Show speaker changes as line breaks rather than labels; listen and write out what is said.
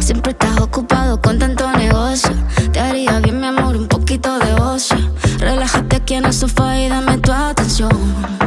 Siempre estás ocupado con tanto negocio. Te haría bien, mi amor, un poquito de ocio. Relájate aquí en el sofá y dame tu atención.